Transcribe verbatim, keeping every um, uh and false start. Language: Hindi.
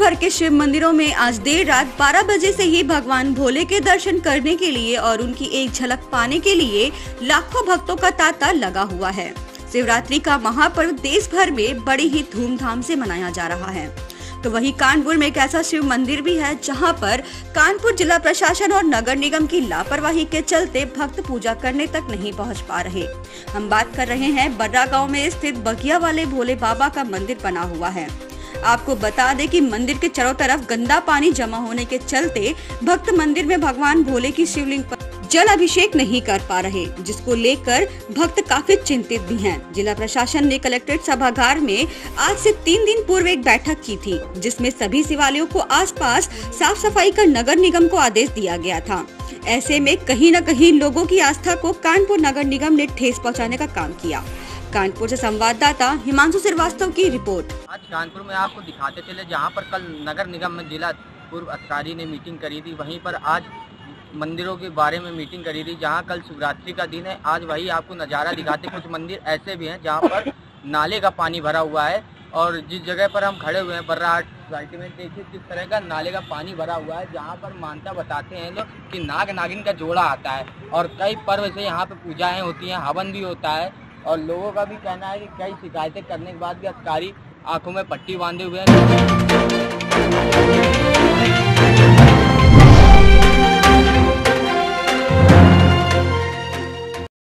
भर के शिव मंदिरों में आज देर रात बारह बजे से ही भगवान भोले के दर्शन करने के लिए और उनकी एक झलक पाने के लिए लाखों भक्तों का तांता लगा हुआ है। शिवरात्रि का महापर्व देश भर में बड़ी ही धूमधाम से मनाया जा रहा है। तो वहीं कानपुर में एक ऐसा शिव मंदिर भी है जहां पर कानपुर जिला प्रशासन और नगर निगम की लापरवाही के चलते भक्त पूजा करने तक नहीं पहुंच पा रहे। हम बात कर रहे हैं बर्रा गांव में स्थित बगिया वाले भोले बाबा का मंदिर बना हुआ है। आपको बता दें कि मंदिर के चारों तरफ गंदा पानी जमा होने के चलते भक्त मंदिर में भगवान भोले की शिवलिंग पर जल अभिषेक नहीं कर पा रहे, जिसको लेकर भक्त काफी चिंतित भी हैं। जिला प्रशासन ने कलेक्ट्रेट सभागार में आज से तीन दिन पूर्व एक बैठक की थी, जिसमें सभी शिवालयों को आसपास साफ सफाई कर नगर निगम को आदेश दिया गया था। ऐसे में कहीं न कहीं लोगों की आस्था को कानपुर नगर निगम ने ठेस पहुँचाने का काम किया। कानपुर से संवाददाता हिमांशु श्रीवास्तव की रिपोर्ट। आज कानपुर में आपको दिखाते चले, जहां पर कल नगर निगम में जिला पूर्व अधिकारी ने मीटिंग करी थी, वहीं पर आज मंदिरों के बारे में मीटिंग करी थी। जहां कल शिवरात्रि का दिन है, आज वही आपको नज़ारा दिखाते। कुछ मंदिर ऐसे भी हैं जहां पर नाले का पानी भरा हुआ है और जिस जगह पर हम खड़े हुए हैं बर्रा आर्ट सोसाइटी में, देखिए किस तरह का नाले का पानी भरा हुआ है। जहां पर मानता बताते हैं लोग कि नाग नागिन का जोड़ा आता है और कई पर्व से यहाँ पे पूजाएँ होती हैं, हवन भी होता है और लोगों का भी कहना है कि कई शिकायतें करने के बाद भी अधिकारी आंखों में पट्टी बांधे हुए हैं।